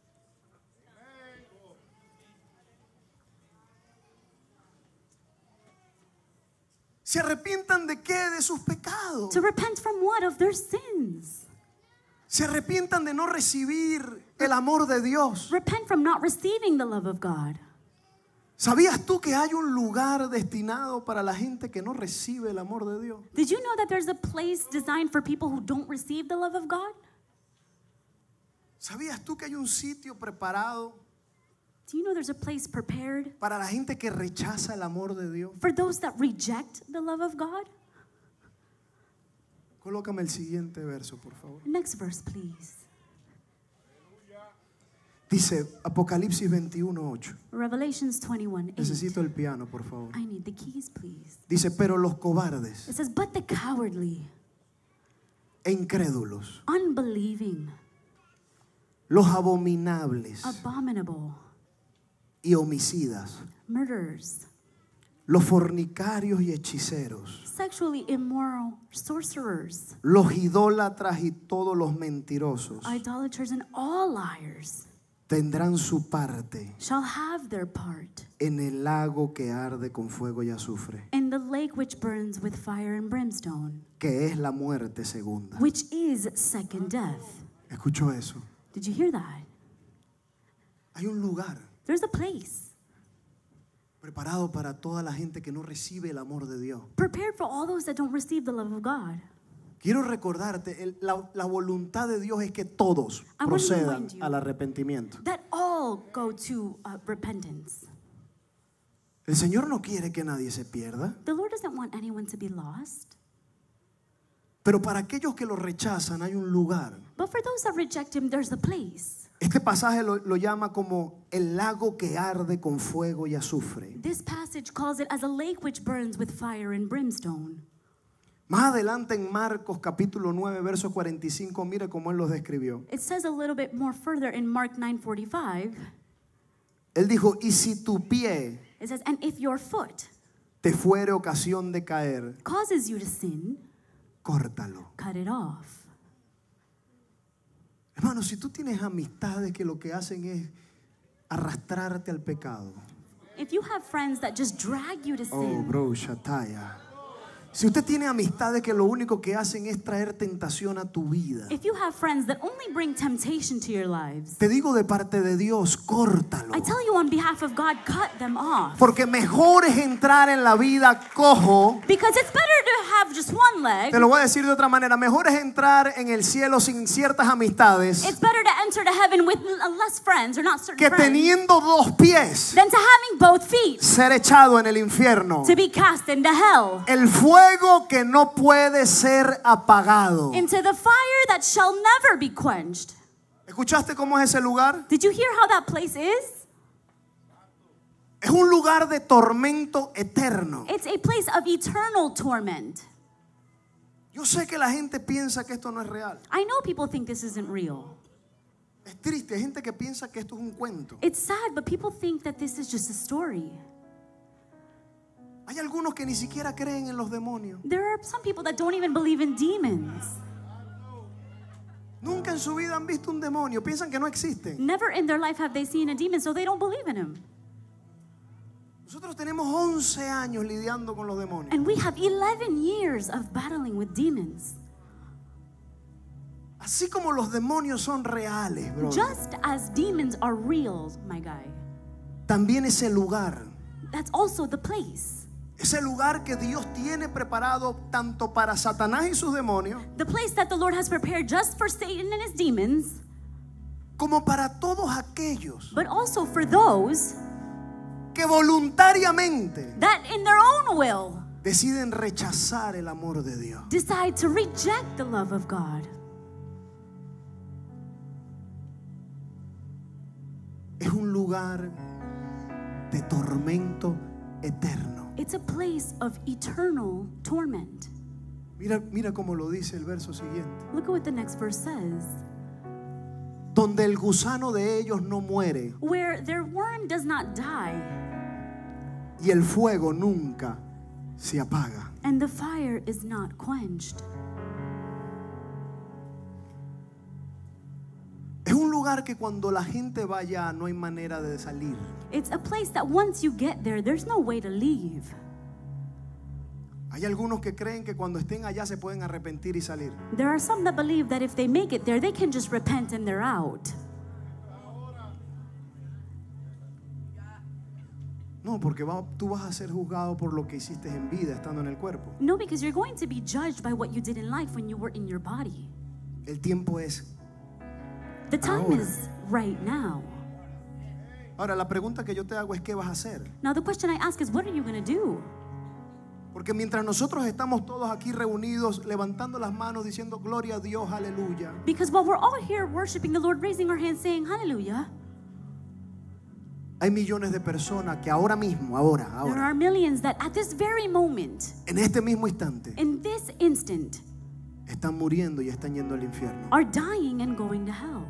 ¿Se arrepientan de qué? De sus pecados. To repent from what? Of their sins. Se arrepientan de no recibir el amor de Dios. Repent from not receiving the love of God. ¿Sabías tú que hay un lugar destinado para la gente que no recibe el amor de Dios? Did you know that there's a place designed for people who don't receive the love of God? ¿Sabías tú que hay un sitio preparado Do you know there's a place prepared para la gente que rechaza el amor de Dios? for those that reject the love of God? Colócame el siguiente verso, por favor. Next verse, please. Dice Apocalipsis veintiuno ocho. Revelations twenty-one eight. Necesito el piano, por favor. I need the keys, please. Dice, pero los cobardes It says, but the cowardly, e incrédulos, unbelieving, los abominables abominable, y homicidas, murderers, los fornicarios y hechiceros, sexually immoral, sorcerers, los idólatras y todos los mentirosos idolaters, and all liars tendrán su parte shall have their part en el lago que arde con fuego y azufre, in the lake which burns with fire and brimstone, que es la muerte segunda. which is second death. ¿Escuchó eso? Did you hear that? Hay un lugar There's a place preparado para toda la gente que no recibe el amor de Dios. prepared for all those that don't receive the love of God. Quiero recordarte, el- la, la voluntad de Dios es que todos I wanna procedan remind you al arrepentimiento. that all go to uh, repentance. El Señor no quiere que nadie se pierda, The Lord doesn't want anyone to be lost. pero para aquellos que lo rechazan hay un lugar. But for those that reject him, there's a place. Este pasaje lo, lo llama como el lago que arde con fuego y azufre. This passage calls it as a lake which burns with fire and brimstone. Más adelante en Marcos capítulo nueve, verso cuarenta y cinco, mire cómo él los describió. It says a little bit more further in Mark nine forty-five. Él dijo, y si tu pie It says, and if your foot te fuere ocasión de caer, causes you to sin, córtalo. cut it off. Hermano, si tú tienes amistades que lo que hacen es arrastrarte al pecado. If you have friends that just drag you to Oh, sin, bro, Shataya. Si usted tiene amistades que lo único que hacen es traer tentación a tu vida, if you have friends that only bring temptation to your lives, te digo de parte de Dios, córtalo. I tell you on behalf of God, cut them off. Porque mejor es entrar en la vida cojo. Because it's better to have just one leg. Te lo voy a decir de otra manera. Mejor es entrar en el cielo sin ciertas amistades It's better to enter to heaven with less friends or not certain que friends teniendo dos pies than to having both feet ser echado en el infierno. to be cast into hell, El fuego que no puede ser apagado. into the fire that shall never be quenched. ¿Escuchaste cómo es ese lugar? Did you hear how that place is? Es un lugar de tormento eterno. It's a place of eternal torment. Yo sé que la gente piensa que esto no es real. I know people think this isn't real. Es triste, hay gente que piensa que esto es un cuento. It's sad, but people think that this is just a story. Hay algunos que ni siquiera creen en los demonios. There are some people that don't even believe in demons. Nunca en su vida han visto un demonio. Piensan que no existen. Never in their life have they seen a demon, so they don't believe in him. Nosotros tenemos once años lidiando con los demonios. And we have eleven years of battling with demons. Así como los demonios son reales, bro, Just as demons are real, my guy, también ese lugar, that's also the place. ese lugar que Dios tiene preparado tanto para Satanás y sus demonios, The place that the Lord has prepared just for Satan and his demons, como para todos aquellos but also for those que voluntariamente that in their own will deciden rechazar el amor de Dios. decide to reject the love of God. Es un lugar de tormento eterno. It's a place of eternal torment. Mira, mira cómo lo dice el verso siguiente. Look at what the next verse says. Donde el gusano de ellos no muere Where their worm does not die y el fuego nunca se apaga. and the fire is not quenched. Es un lugar que cuando la gente vaya no hay manera de salir. It's a place that once you get there, there's no way to leave. Hay algunos que creen que cuando estén allá se pueden arrepentir y salir. There are some that believe that if they make it there, they can just repent and they're out. No, porque va, tú vas a ser juzgado por lo que hiciste en vida estando en el cuerpo. No, because you're going to be judged by what you did in life when you were in your body. El tiempo es The time ahora. is right now. Ahora, la pregunta que yo te hago es ¿qué vas a hacer? Now the question I ask is, what are you going to do? Porque mientras nosotros estamos todos aquí reunidos levantando las manos diciendo gloria a Dios, aleluya, Because while we're all here worshiping the Lord, raising our hands, saying hallelujah, hay millones de personas que ahora mismo, ahora, there ahora, are millions that at this very moment, en este mismo instante, in this instant, están muriendo y están yendo al infierno. are dying and going to hell.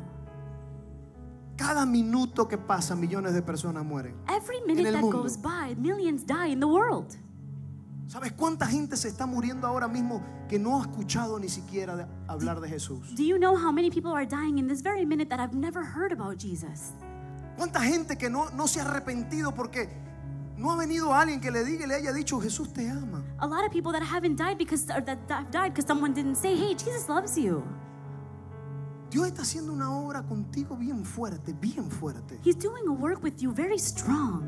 Cada minuto que pasa, millones de personas mueren. Every En minute el that mundo. goes by, millions die in the world. ¿Sabes cuánta gente se está muriendo ahora mismo que no ha escuchado ni siquiera de hablar de Jesús? Do you know how many people are dying in this very minute that have never heard about Jesus? ¿Cuánta gente que no, no se ha arrepentido porque no ha venido alguien que le diga y le haya dicho Jesús te ama? A lot of people that haven't died because or that have died because someone didn't say, "Hey, Jesus loves you." Dios está haciendo una obra contigo bien fuerte, bien fuerte. He's doing a work with you very strong.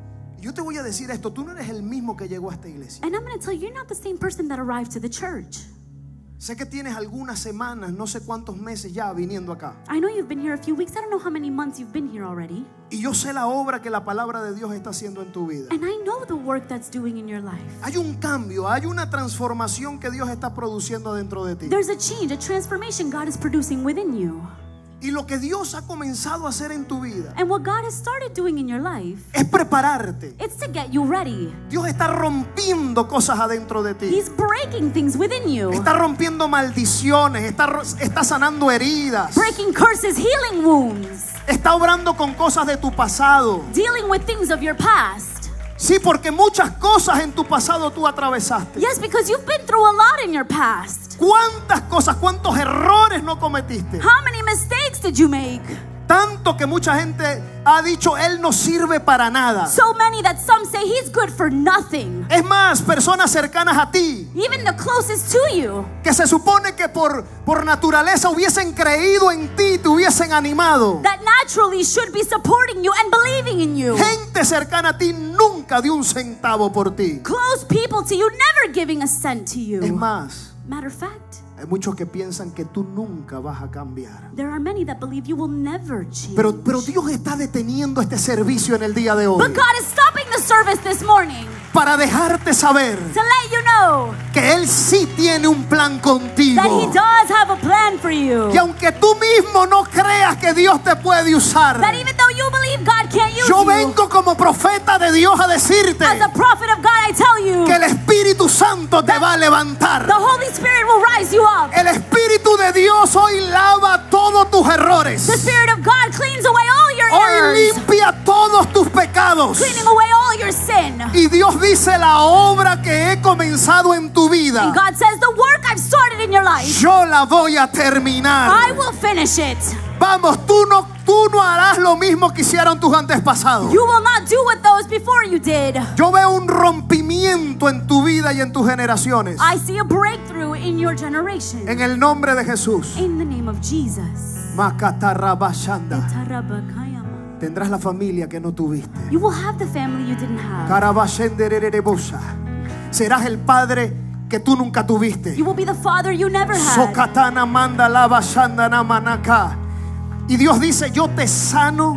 Yo te voy a decir esto, tú no eres el mismo que llegó a esta iglesia. And I'm going to tell you, you're not the same person that arrived to the church. Sé que tienes algunas semanas, no sé cuántos meses ya viniendo acá. I know you've been here a few weeks. I don't know how many months you've been here already. Y yo sé la obra que la palabra de Dios está haciendo en tu vida. And I know the work that's doing in your life. Hay un cambio, hay una transformación que Dios está produciendo dentro de ti. There's a change, a transformation God is producing within you. Y lo que Dios ha comenzado a hacer en tu vida And what God has started doing in your life, es prepararte. it's to get you ready. Dios está rompiendo cosas adentro de ti. He's breaking things within you. Está rompiendo maldiciones, está, ro- está sanando heridas, Breaking curses, healing wounds, está obrando con cosas de tu pasado. dealing with things of your past. Sí, porque muchas cosas en tu pasado tú atravesaste. Yes, because you've been through a lot in your past. ¿Cuántas cosas, cuántos errores no cometiste? How many mistakes did you make? Tanto que mucha gente ha dicho, Él no sirve para nada. So many that some say he's good for nothing. Es más, personas cercanas a ti, Even the closest to you, que se supone que por, por naturaleza hubiesen creído en ti, te hubiesen animado. that naturally should be supporting you and believing in you. Gente cercana a ti nunca dio un centavo por ti. Close people to you, never giving a cent to Es you. más, Matter of fact, hay muchos que piensan que tú nunca vas a cambiar. there are many that believe you will never change. Pero, pero Dios está deteniendo este servicio en el día de hoy But God is stopping the service this morning para dejarte saber to let you know que Él sí tiene un plan contigo. that He does have a plan for you. Y aunque tú mismo no creas que Dios te puede usar, That even though you believe God can't use yo you, vengo como profeta de Dios a decirte as a prophet of God, I tell you, que el Espíritu Santo te va a levantar. the Holy Spirit will rise you up. El Espíritu de Dios hoy lava todos tus errores. The Spirit of God cleans away all your Hoy errors, limpia todos tus pecados. cleaning away all your sin. Y Dios dice, la obra que he comenzado en tu vida, And God says, the work I've started in your life, yo la voy a terminar. I will finish it. Vamos, tú no, tú no harás lo mismo que hicieron tus antepasados. You will not do what those before you did. Yo veo un rompimiento en tu vida y en tus generaciones. I see a breakthrough in your generation. En el nombre de Jesús. In the name of Jesus. Makatarabashanda. Tarabakayama. Tendrás la familia que no tuviste. You will have the family you didn't have. Karabashendererebosa. Serás el padre que tú nunca tuviste. You will be the father you never had. Sokatana manda lava shandana manaka. Y Dios dice, yo te sano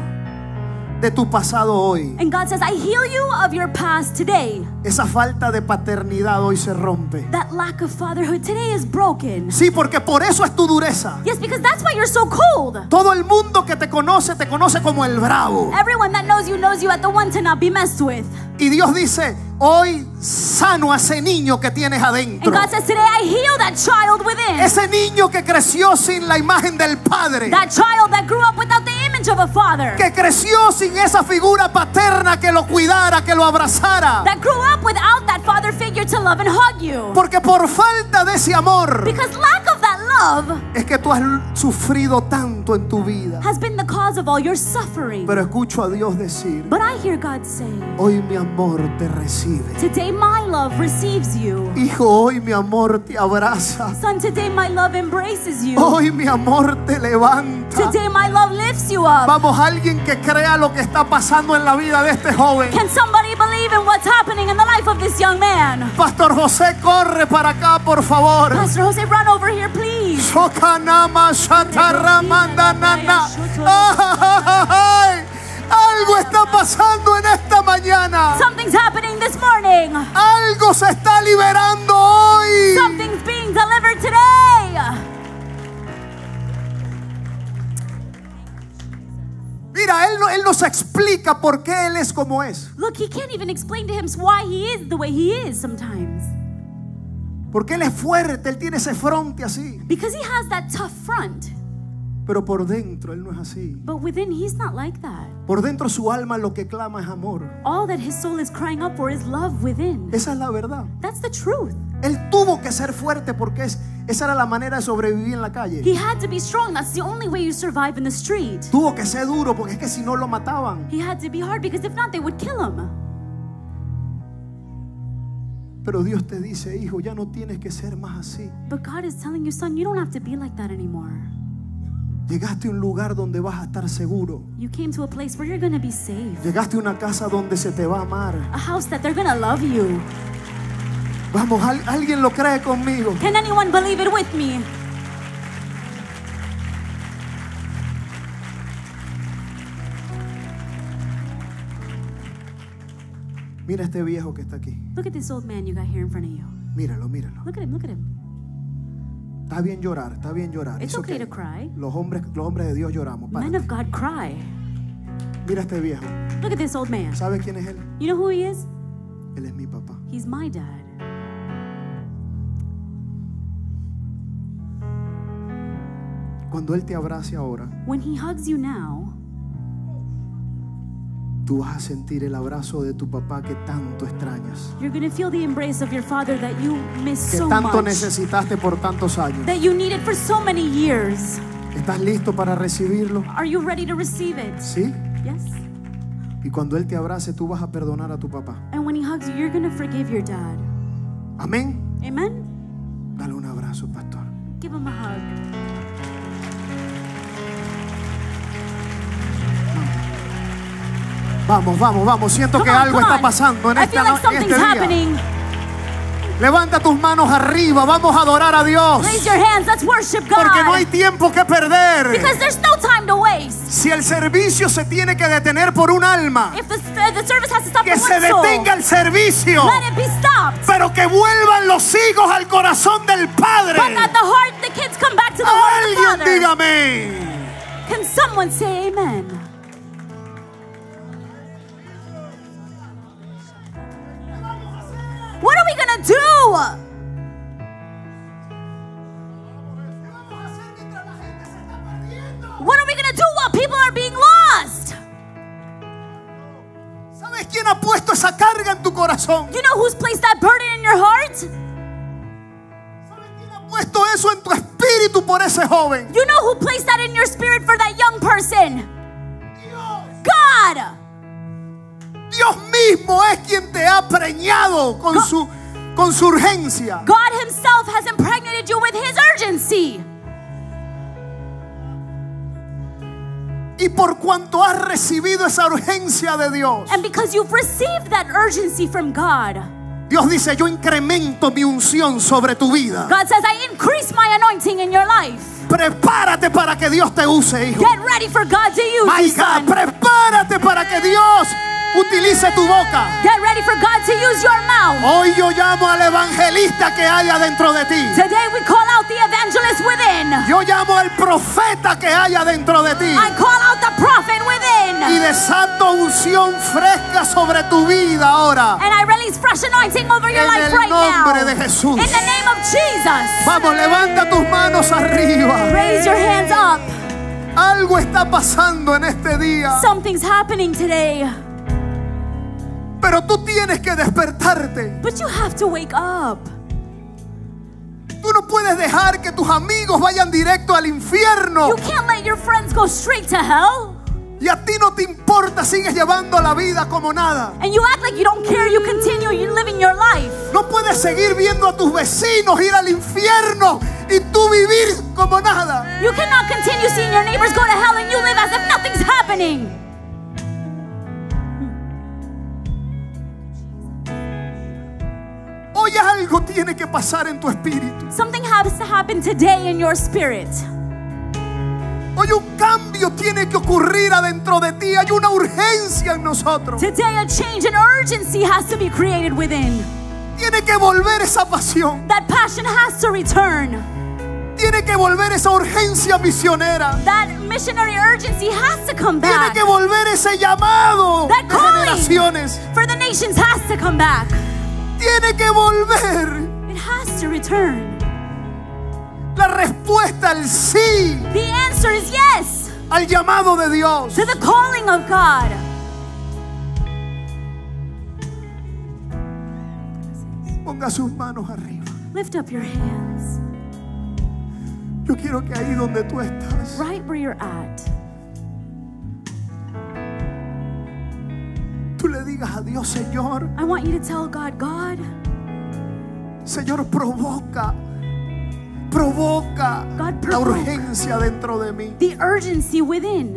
de tu pasado hoy. And God says, I heal you of your past today. Esa falta de paternidad hoy se rompe. That lack of fatherhood today is broken. Sí, porque por eso es tu dureza. Yes, because that's why you're so cold. Todo el mundo que te conoce te conoce como el bravo. Everyone that knows you knows you at the one to not be messed with. Y Dios dice, hoy sano a ese niño que tienes adentro. And God says, today I heal that child within. Ese niño que creció sin la imagen del padre. That child that grew up without the image of a father. Que creció sin esa figura paterna que lo cuidara, que lo abrazara. That grew up without that father figure to love and hug you. Porque por falta de ese amor, Because lack of that love es que tú has sufrido tanto en tu vida. has been the cause of all your suffering. Pero escucho a Dios decir, But I hear God say, hoy mi amor te recibe. today my love receives you. Hijo, hoy mi amor te abraza. Son, today my love embraces you. Hoy mi amor te levanta. Today my love lifts you up. Vamos, alguien que crea lo que está pasando en la vida de este joven. Can somebody believe in what's happening in the life of this young man? Pastor José, corre para acá, por favor. Pastor Jose, run over here, please. Socanama, shataramandana. Ay, algo está pasando en esta mañana. Something's happening this morning. Algo se está liberando hoy. Something's being delivered today. Mira, él, no- él nos explica por qué él es como es. Look, he can't even explain to him why he is the way he is sometimes. Porque él es fuerte, él tiene ese fronte así. Because he has that tough front. Pero por dentro él no es así. But within, he's not like that. Por dentro su alma lo que clama es amor. All that his soul is crying up for is love within. Esa es la verdad. That's the truth. Él tuvo que ser fuerte porque es, esa era la manera de sobrevivir en la calle. He had to be strong. That's the only way you survive in the street. Tuvo que ser duro porque es que si no lo mataban. He had to be hard because if not, they would kill him. Pero Dios te dice, hijo, ya no tienes que ser más así. But God is telling you, son, you don't have to be like that anymore. Llegaste a un lugar donde vas a estar seguro. You came to a place where you're going to be safe. Llegaste a una casa donde se te va a amar. A house that they're going to love you. Vamos, ¿al- ¿alguien lo cree conmigo? Can anyone believe it with me? Mira este viejo que está aquí. Look at this old man you got here in front of you. Míralo, míralo. Look at him, look at him. Está bien llorar, está bien llorar. It's It's okay okay. to cry. Los hombres, los hombres de Dios lloramos. Men Párate. of God cry. Mira este viejo. Look at this old man. ¿Sabe quién es él? You know who he is? Él es mi papá. He's my dad. Cuando él te abrace ahora, When he hugs you now, tú vas a sentir el abrazo de tu papá que tanto extrañas, you're going to feel the embrace of your father that you miss que so tanto much, necesitaste por tantos años. that you needed for so many years. ¿Estás listo para recibirlo? Are you ready to receive it? Sí. Yes. Y cuando él te abrace, tú vas a perdonar a tu papá. And when he hugs you, you're going to forgive your dad. Amén. Amen? Dale un abrazo, pastor. Give him a hug. Vamos, vamos, vamos. Siento Come que on, algo come está on. pasando en, I esta, feel like no- en something's este día. happening. Levanta tus manos arriba. Vamos a adorar a Dios. Raise your hands. Let's worship God. Porque no hay tiempo que perder. Because there's no time to waste. Si el servicio se tiene que detener por un alma, If the, the service has to stop que for se one soul, detenga el servicio. let it be stopped. Pero que vuelvan los hijos al corazón del Padre. But that the heart, the kids come back to the heart of the Alguien Father. dígame. Can someone say amen? What are we going to do? What are we going to do while people are being lost? ¿Sabes quién ha puesto esa carga en tu corazón? You know who's placed that burden in your heart? ¿Sabes quién ha puesto eso en tu espíritu por ese joven? You know who placed that in your spirit for that young person? God! Dios mismo es quien te ha preñado con su, con su urgencia. God himself has impregnated you with his urgency. Y por cuanto has recibido esa urgencia de Dios, And because you've received that urgency from God, Dios dice, yo incremento mi unción sobre tu vida. God says, I increase my anointing in your life. Prepárate para que Dios te use, hijo. Get ready for God to use My you, God, son. prepárate para que Dios utilice tu boca. Get ready for God to use your mouth. Hoy yo llamo al evangelista que haya dentro de ti. Today we call out the evangelist within. Yo llamo al profeta que haya dentro de ti. I call out the prophet Y within. desato unción fresca sobre tu vida ahora. And I release fresh anointing over your En life el right now. nombre de Jesús. In the name of Jesus. Vamos, levanta tus manos arriba. Raise your hands up. Algo está pasando en este día. Something's happening today. Pero tú tienes que despertarte. But you have to wake up. Tú no puedes dejar que tus amigos vayan directo al infierno. You can't let your friends go straight to hell. Y a ti no te importa, sigues llevando la vida como nada. And you act like you don't care. You continue you living your life. No puedes seguir viendo a tus vecinos ir al infierno y tú vivir como nada. You cannot continue seeing your neighbors go to hell and you live as if nothing's happening. Hoy algo tiene que pasar en tu espíritu. Something has to happen today in your spirit. Hoy un cambio tiene que ocurrir adentro de ti. Hay una urgencia en nosotros. Today a change, an urgency has to be created within. Tiene que volver esa pasión. That passion has to return. Tiene que volver esa urgencia misionera. That missionary urgency has to come Tiene back. que volver ese llamado That de calling generaciones. for the nations has to come back. Tiene que volver. It has to return. La respuesta al sí, The answer is yes al llamado de Dios. to the calling of God. Ponga sus manos arriba. Lift up your hands Yo quiero que ahí donde tú estás, right where you're at. tú le digas a Dios, Señor, I want you to tell God, God, Señor, provoca, provoca God, la provoke. urgencia dentro de mí. the urgency within.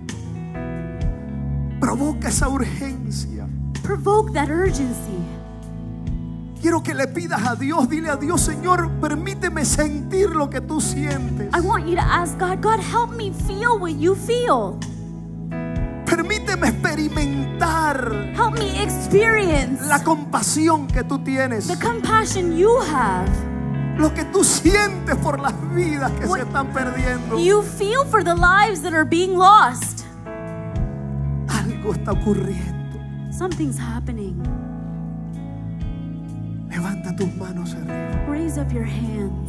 Provoca esa urgencia. Provoke that urgency. Quiero que le pidas a Dios, dile a Dios, Señor, permíteme sentir lo que tú sientes. I want you to ask God, God, help me feel what you feel. Permíteme experimentar Help me experience la compasión que tú tienes, the compassion you have. lo que tú sientes por las vidas que What se están perdiendo. You feel for the lives that are being lost. Algo está ocurriendo. Something's happening. Levanta tus manos arriba. Raise up your hands.